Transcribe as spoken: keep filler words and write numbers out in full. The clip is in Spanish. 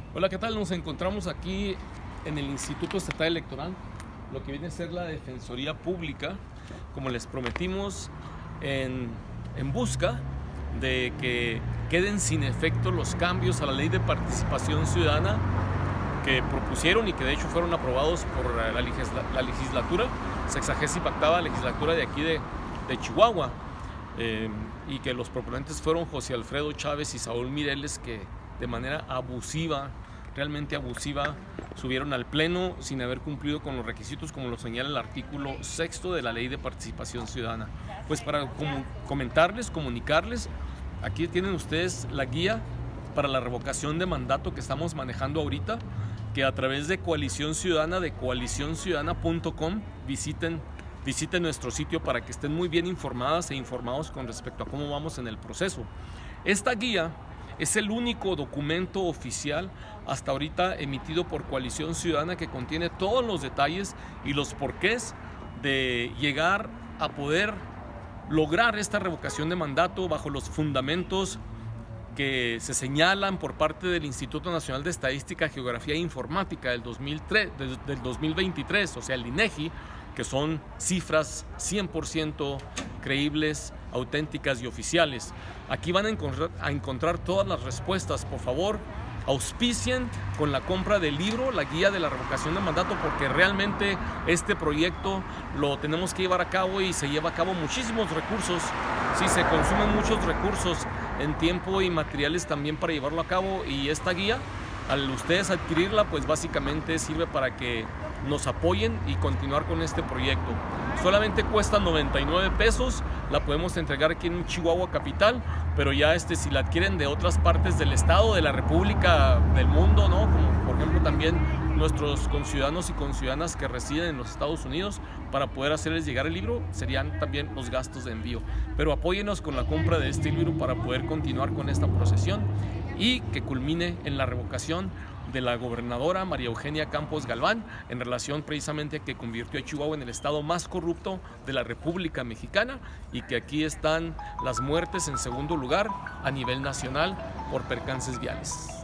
Hola, ¿qué tal? Nos encontramos aquí en el Instituto Estatal Electoral, lo que viene a ser la Defensoría Pública, como les prometimos, en, en busca de que queden sin efecto los cambios a la Ley de Participación Ciudadana que propusieron y que de hecho fueron aprobados por la, legisla, la legislatura, sexagésima octava legislatura de aquí de, de Chihuahua, eh, y que los proponentes fueron José Alfredo Chávez y Saúl Mireles, que de manera abusiva, realmente abusiva, subieron al pleno sin haber cumplido con los requisitos como lo señala el artículo sexto de la Ley de Participación Ciudadana. Pues para com comentarles, comunicarles, aquí tienen ustedes la guía para la revocación de mandato que estamos manejando ahorita, que a través de Coalición Ciudadana, de coalición ciudadana punto com, visiten, visiten nuestro sitio para que estén muy bien informadas e informados con respecto a cómo vamos en el proceso. Esta guía es el único documento oficial hasta ahorita emitido por Coalición Ciudadana que contiene todos los detalles y los porqués de llegar a poder lograr esta revocación de mandato bajo los fundamentos que se señalan por parte del Instituto Nacional de Estadística, Geografía e Informática del, dos mil tres, del dos mil veintitrés, o sea el INEGI, que son cifras cien por ciento creíbles, auténticas y oficiales. Aquí van a encontrar, a encontrar todas las respuestas. Por favor, auspicien con la compra del libro, la guía de la revocación de mandato, porque realmente este proyecto lo tenemos que llevar a cabo y se lleva a cabo muchísimos recursos. Sí, se consumen muchos recursos en tiempo y materiales también para llevarlo a cabo, y esta guía, al ustedes adquirirla, pues básicamente sirve para que nos apoyen y continuar con este proyecto. Solamente cuesta noventa y nueve pesos, la podemos entregar aquí en Chihuahua capital, pero ya este, si la adquieren de otras partes del estado, de la república, del mundo, ¿no? Como por ejemplo también nuestros conciudadanos y conciudadanas que residen en los Estados Unidos, para poder hacerles llegar el libro, serían también los gastos de envío. Pero apóyenos con la compra de este libro para poder continuar con esta procesión y que culmine en la revocación de la gobernadora María Eugenia Campos Galván, en relación precisamente a que convirtió a Chihuahua en el estado más corrupto de la República Mexicana, y que aquí están las muertes en segundo lugar a nivel nacional por percances viales.